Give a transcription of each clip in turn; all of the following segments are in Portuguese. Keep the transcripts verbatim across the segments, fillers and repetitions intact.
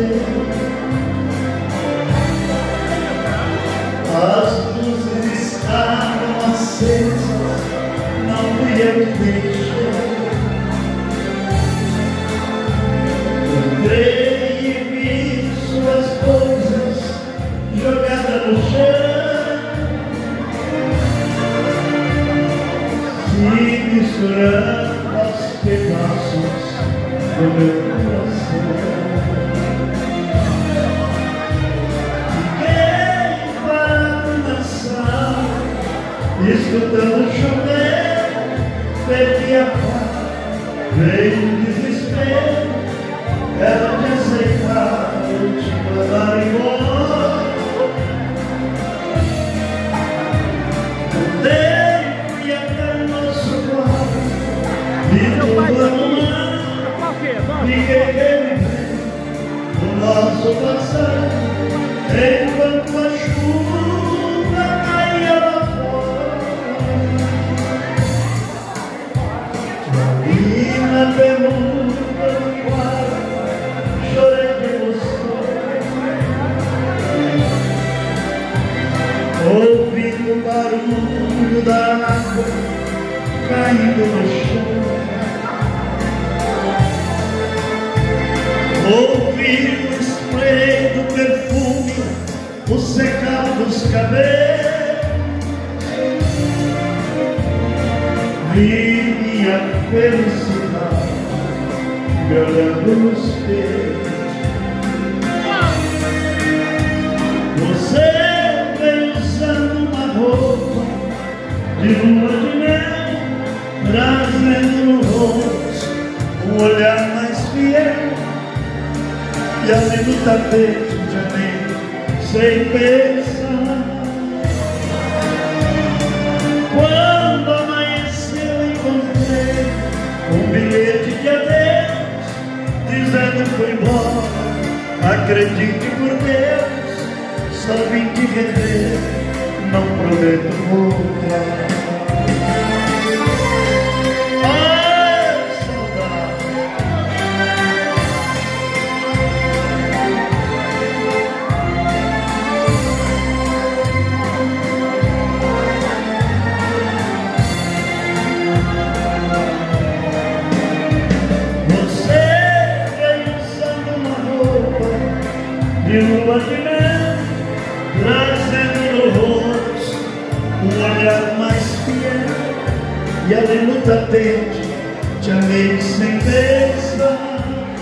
As luzes estavam acesas, não fui eu que deixei. Entrei e vi suas coisas jogadas no chão, se misturando aos pedaços do meu coração. Escutando chover, perdi a paz, veio o desespero, era de aceitar, eu te mandar embora. Andei, fui até o nosso quarto, vi tudo arrumado, liguei ele bem, o nosso passado, enquanto a chuva caía lá fora. E na pergunta do quarto, chorei de emoção, ouvindo o barulho da água caindo no chão, ouvindo o spray do perfume, o secar dos cabelos. Vi minha felicidade me olhando no espelho. Você veio usando uma roupa de lua de mel, trazendo no rosto um olhar mais fiel. E ali no tapete de amei sem pensar. Quando amanheceu encontrei um bilhete de adeus, dizendo fui embora, acredite por Deus, só vim te rever, não prometo voltar. De lua de mel, trazendo no rosto um olhar mais fiel. E ali no tapete te amei sem pensar.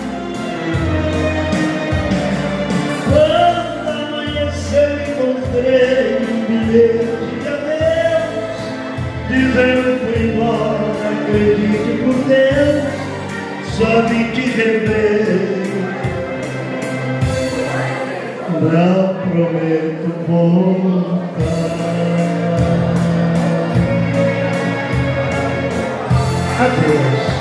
Quando amanheceu encontrei um bilhete de adeus, dizendo fui embora, acredite por Deus, só vim te rever, não prometo voltar. Adeus.